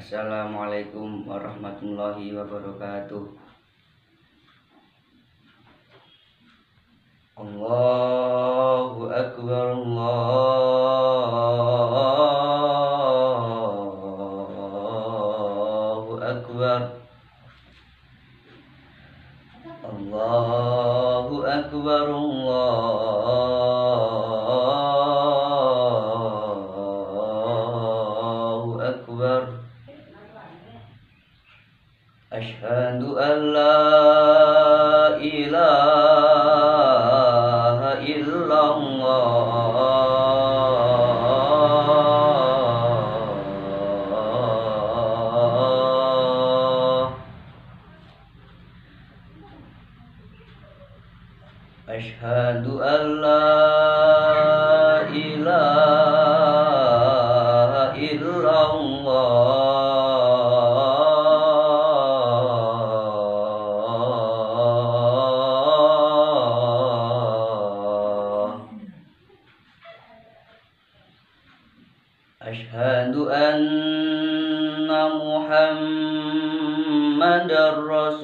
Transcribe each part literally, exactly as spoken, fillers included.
Assalamualaikum warahmatullahi wabarakatuh. Allahu Akbar, Allahu Akbar, Allahu Akbar, Allahu Akbar. Asyhadu an la ilaha illallah. Asyhadu an la ilaha illallah. Asyhadu anna Muhammadar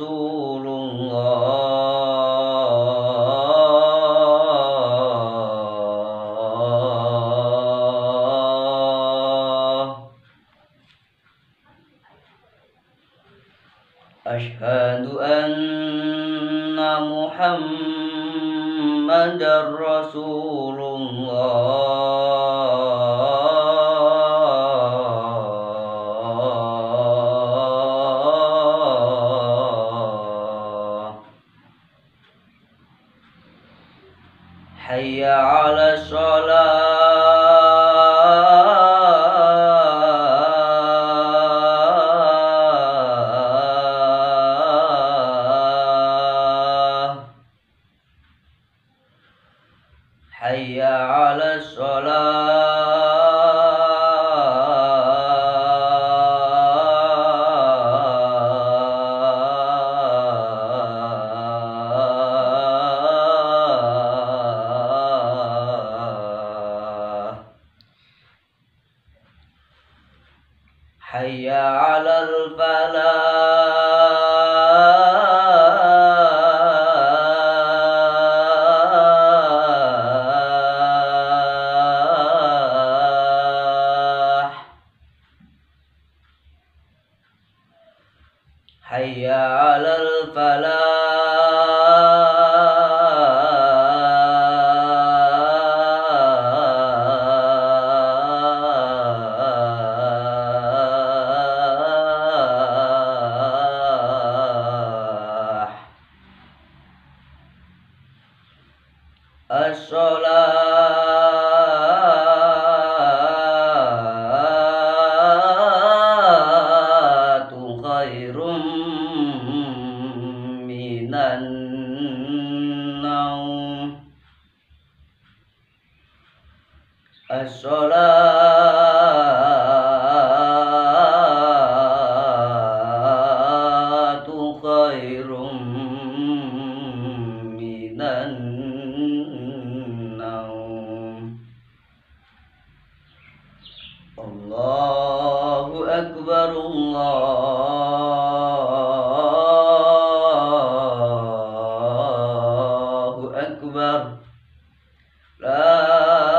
Rasulullah. Asyhadu anna Muhammadar Rasulullah. Hayya 'ala shalah. Hayya 'ala shalah. Hayya 'alal falah. Hayya 'alal falah. As-sholatu khairum minan naum. As-sholatu khairum minan naum. Allahu Akbar, Allahu Akbar. La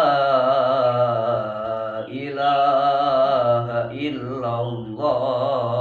ilaha illallah.